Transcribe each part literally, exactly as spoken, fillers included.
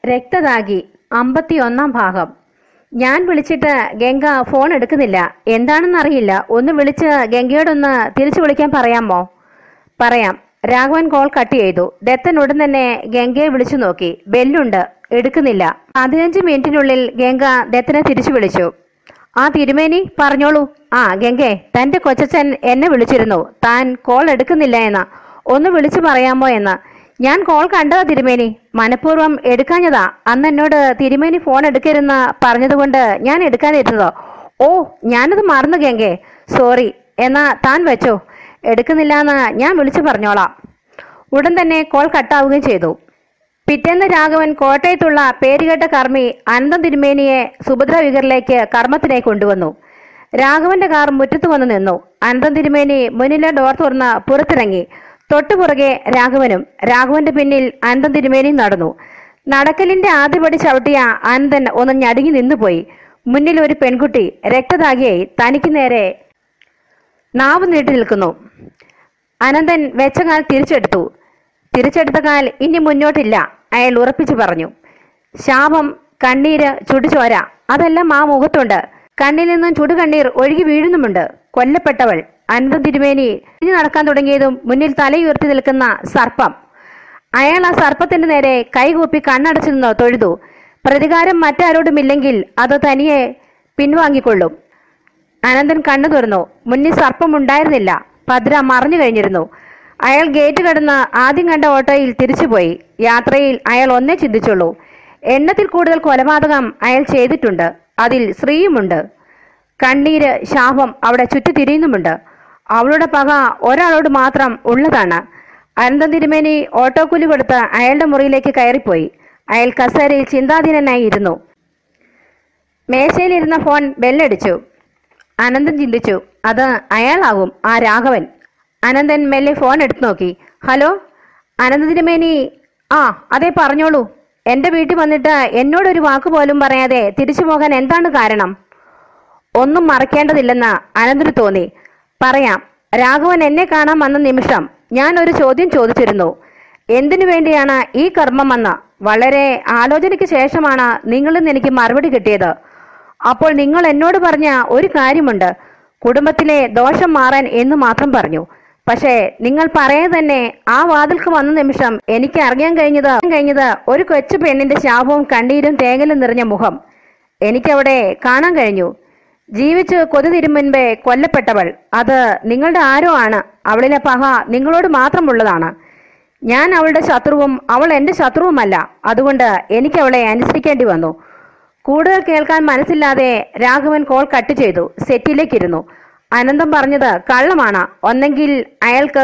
രക്തദാഗി അമ്പത്തിയൊന്നാം ഭാഗം. ഞാൻ വിളിച്ചിട്ട് ഗംഗ ഫോൺ എടുക്കുന്നില്ല. എന്താണെന്നറിയില്ല. ഒന്ന് വിളിച്ച് ഗംഗയോടൊന്ന് തിരിച്ചു വിളിക്കാൻ പറയാമോ? പറയാം. രാഘവൻ കോൾ കട്ട് ചെയ്തു. ദത്തൻ ഉടൻ തന്നെ ഗംഗയെ വിളിച്ചു നോക്കി. ബെല്ലുണ്ട്, എടുക്കുന്നില്ല. പതിനഞ്ച് മിനിറ്റിനുള്ളിൽ ഗംഗ ദത്തനെ തിരിച്ചു വിളിച്ചു. ആ തിരുമേനി, പറഞ്ഞോളൂ. ആ ഗംഗെ, തൻ്റെ കൊച്ചച്ഛൻ എന്നെ വിളിച്ചിരുന്നു. താൻ കോൾ എടുക്കുന്നില്ല എന്ന്. ഒന്ന് വിളിച്ചു പറയാമോ എന്ന്. ഞാൻ കോൾ കണ്ടതാ തിരുമേനി. മനഃപൂർവ്വം എടുക്കാഞ്ഞതാ. അന്ന് എന്നോട് തിരുമേനി ഫോൺ എടുക്കരുതെന്ന് പറഞ്ഞതുകൊണ്ട് ഞാൻ എടുക്കാതിരുന്നതോ? ഓ, ഞാനത് മറന്നു ഗംഗെ. സോറി. എന്നാ താൻ വെച്ചോ. എടുക്കുന്നില്ല എന്ന് ഞാൻ വിളിച്ചു പറഞ്ഞോളാം. ഉടൻ തന്നെ കോൾ കട്ടാവുകയും ചെയ്തു. പിറ്റേന്ന് രാഘവൻ കോട്ടയത്തുള്ള പേരുകേട്ട കർമ്മി അനന്തം തിരുമേനിയെ സുഭദ്ര വികറിലേക്ക് കർമ്മത്തിനായി കൊണ്ടുവന്നു. രാഘവന്റെ കാർ മുറ്റത്ത് വന്നു നിന്നു. അനന്തം തിരുമേനി മുന്നിലെ ഡോർ തുറന്ന് പുറത്തിറങ്ങി. തൊട്ടുപുറകെ രാഘവനും. രാഘവന്റെ പിന്നിൽ അനന്തം തിരുമേനിയും നടന്നു. നടക്കലിന്റെ ആദ്യപടി ചവിട്ടിയ അനന്തൻ ഒന്ന് ഞടുങ്ങി നിന്നുപോയി. മുന്നിൽ ഒരു പെൺകുട്ടി രക്തദാഗിയായി തനിക്ക് നേരെ നാവ് നീട്ടി നിൽക്കുന്നു. അനന്തൻ വെച്ച കാൽ തിരിച്ചെടുത്തു. തിരിച്ചെടുത്ത കാൽ ഇനി മുന്നോട്ടില്ല, അയാൾ ഉറപ്പിച്ചു പറഞ്ഞു. ശാപം, കണ്ണീര്, ചുടുചോര, അതെല്ലാം ആ മുഖത്തുണ്ട്. കണ്ണിൽ നിന്നും ചുടുകണ്ണീർ ഒഴുകി വീഴുന്നുമുണ്ട്. കൊല്ലപ്പെട്ടവൾ. അനന്തം തിരുമേനി ഇനി നടക്കാൻ തുടങ്ങിയതും മുന്നിൽ തലയുയർത്തി നിൽക്കുന്ന സർപ്പം. അയാൾ ആ സർപ്പത്തിന്റെ നേരെ കൈകൂപ്പി കണ്ണടച്ചു നിന്നോ തൊഴുതു. പ്രതികാരം മറ്റാരോടുമില്ലെങ്കിൽ അത് തനിയെ പിൻവാങ്ങിക്കൊള്ളും. അനന്തൻ കണ്ണു തുറന്നു. മുന്നിൽ സർപ്പം ഉണ്ടായിരുന്നില്ല. ഭദ്ര മറഞ്ഞു കഴിഞ്ഞിരുന്നു. അയാൾ ഗേറ്റ് കടന്ന് ആദ്യം കണ്ട ഓട്ടോയിൽ തിരിച്ചുപോയി. യാത്രയിൽ അയാൾ ഒന്നേ ചിന്തിച്ചുള്ളൂ. എണ്ണത്തിൽ കൂടുതൽ കൊലപാതകം അയാൾ ചെയ്തിട്ടുണ്ട്. അതിൽ സ്ത്രീയുമുണ്ട്. കണ്ണീര്, ശാപം അവിടെ ചുറ്റി തിരിയുന്നുമുണ്ട്. അവളുടെ പക ഒരാളോട് മാത്രം ഉള്ളതാണ്. അനന്തം തിരുമേനി ഓട്ടോക്കൂലി കൊടുത്ത് അയാളുടെ മുറിയിലേക്ക് കയറിപ്പോയി. അയാൾ കസേരയിൽ ചിന്താധീനനായി ഇരുന്നു. മേശയിലിരുന്ന ഫോൺ ബെല്ലടിച്ചു. അനന്തൻ ചിന്തിച്ചു, അത് അയാളാകും, ആ രാഘവൻ. അനന്തൻ മെല്ലെ ഫോൺ എടുത്തു നോക്കി. ഹലോ, അനന്തം തിരുമേനി. ആ അതെ, പറഞ്ഞോളൂ. എൻ്റെ വീട്ടിൽ വന്നിട്ട് എന്നോടൊരു വാക്ക് പോലും പറയാതെ തിരിച്ചു പോകാൻ എന്താണ് കാരണം? ഒന്നും മറക്കേണ്ടതില്ലെന്ന് അനന്തന് തോന്നി. പറയാം. രാഘവൻ എന്നെ കാണാൻ വന്ന നിമിഷം ഞാൻ ഒരു ചോദ്യം ചോദിച്ചിരുന്നു. എന്തിനു വേണ്ടിയാണ് ഈ കർമ്മമെന്ന്. വളരെ ആലോചനയ്ക്ക് ശേഷമാണ് നിങ്ങളിൽ നിന്ന് എനിക്ക് മറുപടി കിട്ടിയത്. അപ്പോൾ നിങ്ങൾ എന്നോട് പറഞ്ഞ ഒരു കാര്യമുണ്ട്. കുടുംബത്തിലെ ദോഷം മാറാൻ എന്ന് മാത്രം പറഞ്ഞു. പക്ഷേ നിങ്ങൾ പറയാതെ തന്നെ ആ വാതിൽക്ക് വന്ന നിമിഷം എനിക്ക് അറിയാൻ കഴിഞ്ഞത് കഴിഞ്ഞത് ഒരു കൊച്ചു പെണ്ണിന്റെ ശാപവും കണ്ണീരും തേങ്ങലും നിറഞ്ഞ മുഖം എനിക്കവിടെ കാണാൻ കഴിഞ്ഞു. ജീവിച്ച് കൊതി തിരും മുൻപേ കൊല്ലപ്പെട്ടവൾ. അത് നിങ്ങളുടെ ആരോ ആണ്. അവളിലെ പക നിങ്ങളോട് മാത്രമുള്ളതാണ്. ഞാൻ അവളുടെ ശത്രുവും അവൾ എൻ്റെ ശത്രുവുമല്ല. അതുകൊണ്ട് എനിക്ക് അവളെ അനുസരിക്കേണ്ടി വന്നു. കൂടുതൽ കേൾക്കാൻ മനസ്സില്ലാതെ രാഘവൻ കോൾ കട്ട് ചെയ്തു. സെറ്റിലേക്കിരുന്നു. അനന്തം പറഞ്ഞത് കള്ളമാണ്. ഒന്നെങ്കിൽ അയാൾക്ക്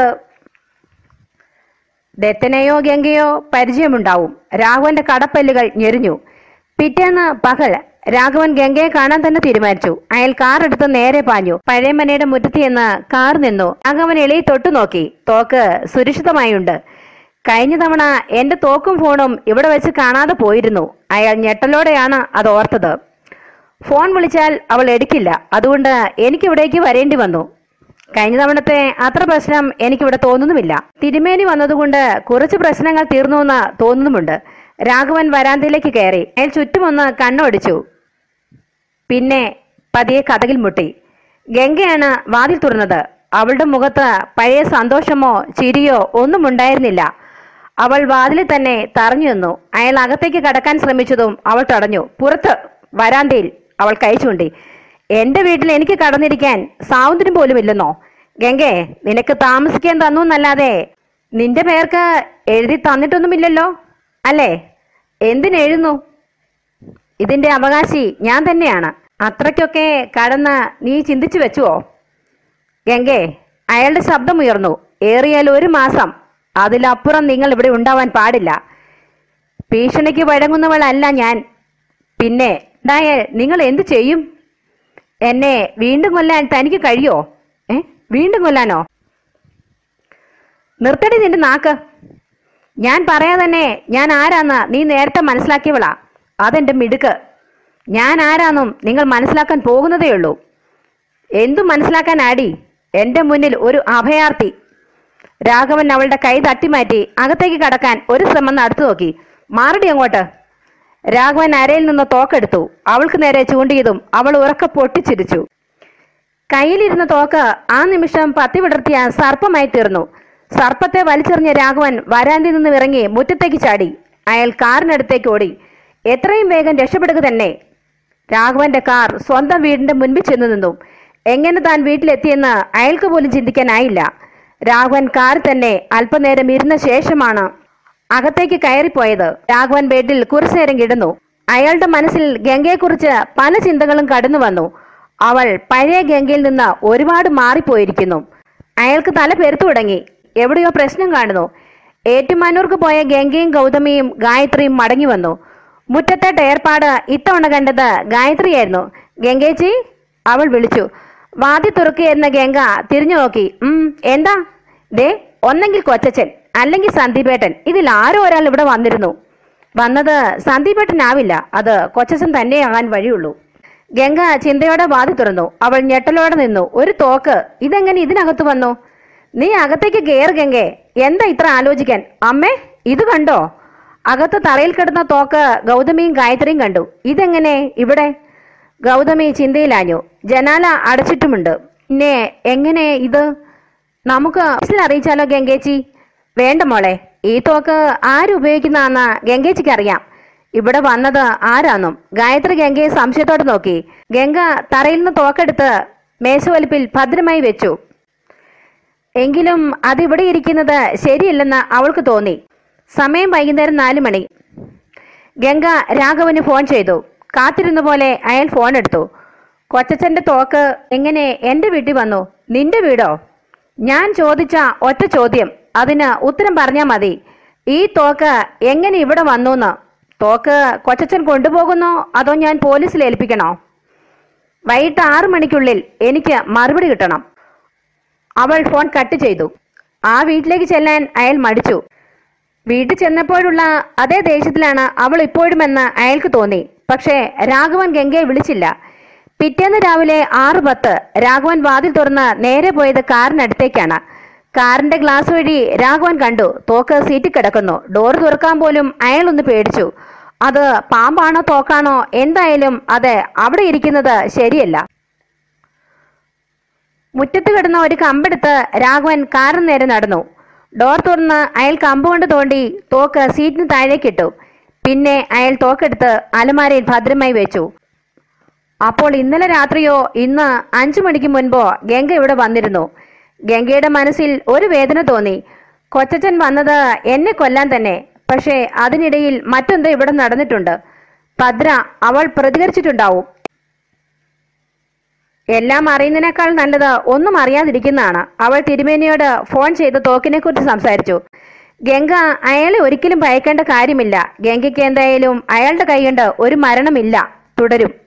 ദത്തനെയോ ഗംഗയോ പരിചയമുണ്ടാവും. രാഘവന്റെ കടപ്പല്ലുകൾ ഞെരിഞ്ഞു. പിറ്റേന്ന് പകൽ രാഘവൻ ഗംഗയെ കാണാൻ തന്നെ തീരുമാനിച്ചു. അയാൾ കാർ എടുത്ത് നേരെ പാഞ്ഞു. പഴയമനയുടെ മുറ്റത്ത് ചെന്ന് കാർ നിന്നു. രാഘവൻ എളിയിൽ തൊട്ടു നോക്കി. തോക്ക് സുരക്ഷിതമായുണ്ട്. കഴിഞ്ഞ തവണ എന്റെ തോക്കും ഫോണും ഇവിടെ വെച്ച് കാണാതെ പോയിരുന്നു. അയാൾ ഞെട്ടലോടെയാണ് അത് ഓർത്തത്. ഫോൺ വിളിച്ചാൽ അവൾ എടുക്കില്ല. അതുകൊണ്ട് എനിക്കിവിടേക്ക് വരേണ്ടി വന്നു. കഴിഞ്ഞ തവണത്തെ അത്ര പ്രശ്നം എനിക്കിവിടെ തോന്നുന്നുമില്ല. തിരുമേനി വന്നതുകൊണ്ട് കുറച്ച് പ്രശ്നങ്ങൾ തീർന്നു എന്ന് തോന്നുന്നുമുണ്ട്. രാഘവൻ വരാന്തയിലേക്ക് കയറി. അയാൾ ചുറ്റുമൊന്ന് കണ്ണോടിച്ചു. പിന്നെ പതിയെ കതകിൽ മുട്ടി. ഗംഗയാണ് വാതിൽ തുറന്നത്. അവളുടെ മുഖത്ത് പഴയ സന്തോഷമോ ചിരിയോ ഒന്നും ഉണ്ടായിരുന്നില്ല. അവൾ വാതിലിൽ തന്നെ തറഞ്ഞു നിന്നു. അയാൾ അകത്തേക്ക് കടക്കാൻ ശ്രമിച്ചതും അവൾ തടഞ്ഞു. പുറത്ത് വരാന്തയിൽ അവൾ കൈ ചൂണ്ടി. എന്റെ വീട്ടിൽ എനിക്ക് കടന്നിരിക്കാൻ സ്വാതന്ത്ര്യം പോലും ഇല്ലെന്നോ? ഗംഗെ, നിനക്ക് താമസിക്കാൻ തന്നു എന്നല്ലാതെ നിന്റെ പേർക്ക് എഴുതി തന്നിട്ടൊന്നുമില്ലല്ലോ അല്ലേ? എന്തിനെഴുതുന്നു? ഇതിന്റെ അവകാശി ഞാൻ തന്നെയാണ്. അത്രയ്ക്കൊക്കെ കടന്ന് നീ ചിന്തിച്ചു വെച്ചുവോ? ഗംഗെ, അയാളുടെ ശബ്ദമുയർന്നു. ഏറിയാൽ ഒരു മാസം, അതിലപ്പുറം നിങ്ങൾ ഇവിടെ ഉണ്ടാവാൻ പാടില്ല. ഭീഷണിക്ക് വഴങ്ങുന്നവളല്ല ഞാൻ. പിന്നെ ഉണ്ടായാൽ നിങ്ങൾ എന്തു ചെയ്യും? എന്നെ വീണ്ടും കൊല്ലാൻ തനിക്ക് കഴിയോ? ഏ വീണ്ടും കൊല്ലാനോ? നിർത്തടി നിന്റെ നാക്ക്. ഞാൻ പറയാതെ തന്നെ ഞാൻ ആരാന്ന് നീ നേരത്തെ മനസ്സിലാക്കിയവളാ. അതെന്റെ മിടുക്ക്. ഞാൻ ആരാന്നും നിങ്ങൾ മനസ്സിലാക്കാൻ പോകുന്നതേ ഉള്ളൂ. എന്തു മനസ്സിലാക്കാൻ ആടി? എന്റെ മുന്നിൽ ഒരു അഭയാർത്ഥി. രാഘവൻ അവളുടെ കൈ തട്ടിമാറ്റി അകത്തേക്ക് കടക്കാൻ ഒരു ശ്രമം നടത്തു നോക്കി. മാറടി അങ്ങോട്ട്. രാഘവൻ അരയിൽ നിന്ന് തോക്കെടുത്തു. അവൾക്ക് നേരെ ചൂണ്ടിയതും അവൾ ഉറക്കെ പൊട്ടിച്ചിരിച്ചു. കയ്യിലിരുന്ന തോക്ക് ആ നിമിഷം പത്തി വിടർത്തിയ സർപ്പമായി തീർന്നു. സർപ്പത്തെ വലിച്ചെറിഞ്ഞ രാഘവൻ വരാന്തിൽ നിന്ന് ഇറങ്ങി മുറ്റത്തേക്ക് ചാടി. അയാൾ കാറിനടുത്തേക്ക് ഓടി. എത്രയും വേഗം രക്ഷപ്പെടുക തന്നെ. രാഘവന്റെ കാർ സ്വന്തം വീടിന്റെ മുൻപിൽ ചെന്നു നിന്നു. എങ്ങനെ താൻ വീട്ടിലെത്തിയെന്ന് അയാൾക്ക് പോലും ചിന്തിക്കാനായില്ല. രാഘവൻ കാർ തന്നെ അല്പനേരം ഇരുന്ന ശേഷമാണ് അകത്തേക്ക് കയറിപ്പോയത്. രാഘവൻ ബെഡിൽ കുറച്ചുനേരം കിടന്നു. അയാളുടെ മനസ്സിൽ ഗംഗയെക്കുറിച്ച് പല ചിന്തകളും കടന്നു വന്നു. അവൾ പഴയ ഗംഗയിൽ നിന്ന് ഒരുപാട് മാറിപ്പോയിരിക്കുന്നു. അയാൾക്ക് തല പെരുത്തു തുടങ്ങി. എവിടെയോ പ്രശ്നം കാണുന്നു. ഏറ്റുമാനൂർക്ക് പോയ ഗംഗയും ഗൗതമിയും ഗായത്രിയും മടങ്ങി വന്നു. മുറ്റത്തെ ടയർപ്പാട് ഇത്തവണ കണ്ടത് ഗായത്രിയായിരുന്നു. ഗംഗേച്ചി, അവൾ വിളിച്ചു. വാതി തുറക്കുകയെന്ന ഗംഗ തിരിഞ്ഞു നോക്കി. ഉം എന്താ? ദേ, ഒന്നെങ്കിൽ കൊച്ചച്ചൻ അല്ലെങ്കിൽ സന്ദീപേട്ടൻ, ഇതിൽ ആരോ ഒരാൾ ഇവിടെ വന്നിരുന്നു. വന്നത് സന്ദീപേട്ടനാവില്ല, അത് കൊച്ചച്ചൻ തന്നെയാകാൻ വഴിയുള്ളൂ. ഗംഗ ചിന്തയോടെ വാതി തുറന്നു. അവൾ ഞെട്ടലോടെ നിന്നു. ഒരു തോക്ക്, ഇതെങ്ങനെ ഇതിനകത്ത് വന്നു? നീ അകത്തേക്ക് കയറ് ഗംഗേ. എന്താ ഇത്ര ആലോചിക്കാൻ? അമ്മേ, ഇത് കണ്ടോ? അകത്ത് തറയിൽ കിടന്ന തോക്ക് ഗൗതമിയും ഗായത്രിയും കണ്ടു. ഇതെങ്ങനെ ഇവിടെ? ഗൗതമി ചിന്തയിലാഞ്ഞു. ജനാല അടച്ചിട്ടുമുണ്ട്. പിന്നെ എങ്ങനെ ഇത്? നമുക്ക് അറിയിച്ചാലോ ഗംഗേച്ചി? വേണ്ട മോളെ, ഈ തോക്ക് ആരുപയോഗിക്കുന്നതാണെന്ന് ഗംഗേച്ചിക്ക് അറിയാം. ഇവിടെ വന്നത് ആരാന്നും. ഗായത്രി ഗംഗയെ സംശയത്തോടെ നോക്കി. ഗംഗ തറയിൽ നിന്ന് തോക്കെടുത്ത് മേശവലിപ്പിൽ ഭദ്രമായി വെച്ചു. എങ്കിലും അതിവിടെ ഇരിക്കുന്നത് ശരിയല്ലെന്ന് അവൾക്ക് തോന്നി. സമയം വൈകുന്നേരം നാലു മണി. ഗംഗ രാഘവന് ഫോൺ ചെയ്തു. കാത്തിരുന്ന പോലെ അയാൾ ഫോൺ എടുത്തു. കൊച്ചച്ചന്റെ തോക്ക് എങ്ങനെ എന്റെ വീട്ടിൽ വന്നു? നിന്റെ വീടോ? ഞാൻ ചോദിച്ച ഒറ്റ ചോദ്യം, അതിന് ഉത്തരം പറഞ്ഞാൽ മതി. ഈ തോക്ക് എങ്ങനെ ഇവിടെ വന്നൂന്ന്? തോക്ക് കൊച്ചച്ചൻ കൊണ്ടുപോകുന്നോ അതോ ഞാൻ പോലീസിൽ ഏൽപ്പിക്കണോ? വൈകിട്ട് ആറു മണിക്കുള്ളിൽ എനിക്ക് മറുപടി കിട്ടണം. അവൾ ഫോൺ കട്ട് ചെയ്തു. ആ വീട്ടിലേക്ക് ചെല്ലാൻ അയാൾ മടിച്ചു. വീട്ടിൽ ചെന്നപ്പോഴുള്ള അതേ ദേഷ്യത്തിലാണ് അവൾ ഇപ്പോഴുമെന്ന് അയാൾക്ക് തോന്നി. പക്ഷേ രാഘവൻ ഗംഗയെ വിളിച്ചില്ല. പിറ്റേന്ന് രാവിലെ ആറ് പത്ത് രാഘവൻ വാതിൽ തുറന്ന് നേരെ പോയത് കാറിനടുത്തേക്കാണ്. കാറിന്റെ ഗ്ലാസ് വഴി രാഘവൻ കണ്ടു തോക്ക് സീറ്റിൽ കിടക്കുന്നു. ഡോർ തുറക്കാൻ പോലും അയാൾ ഒന്ന് പേടിച്ചു. അത് പാമ്പാണോ തോക്കാണോ? എന്തായാലും അത് അവിടെ ഇരിക്കുന്നത് ശരിയല്ല. മുറ്റത്ത് കിടന്ന ഒരു കമ്പെടുത്ത് രാഘവൻ കാറിന് നേരെ നടന്നു. ഡോർ തുറന്ന് അയാൾ കമ്പ് കൊണ്ട് തോണ്ടി തോക്ക് സീറ്റിന് താഴേക്കിട്ടു. പിന്നെ അയാൾ തോക്കെടുത്ത് അലമാരയിൽ ഭദ്രമായി വെച്ചു. അപ്പോൾ ഇന്നലെ രാത്രിയോ ഇന്ന് അഞ്ചു മണിക്ക് മുൻപോ ഗംഗ ഇവിടെ വന്നിരുന്നു. ഗംഗയുടെ മനസ്സിൽ ഒരു വേദന തോന്നി. കൊച്ചച്ചൻ വന്നത് എന്നെ കൊല്ലാൻ തന്നെ. പക്ഷേ അതിനിടയിൽ മറ്റെന്തോ ഇവിടെ നടന്നിട്ടുണ്ട്. ഭദ്ര അവൾ പ്രതികരിച്ചിട്ടുണ്ടാവും. എല്ലാം അറിയുന്നതിനേക്കാൾ നല്ലത് ഒന്നും അറിയാതിരിക്കുന്നതാണ്. അവൾ തിരുമേനിയോട് ഫോൺ ചെയ്ത് തോക്കിനെ കുറിച്ച് സംസാരിച്ചു. ഗംഗ അയാളെ ഒരിക്കലും ഭയക്കേണ്ട കാര്യമില്ല. ഗംഗയ്ക്ക് എന്തായാലും അയാളുടെ കൈകൊണ്ട് ഒരു മരണമില്ല. തുടരും.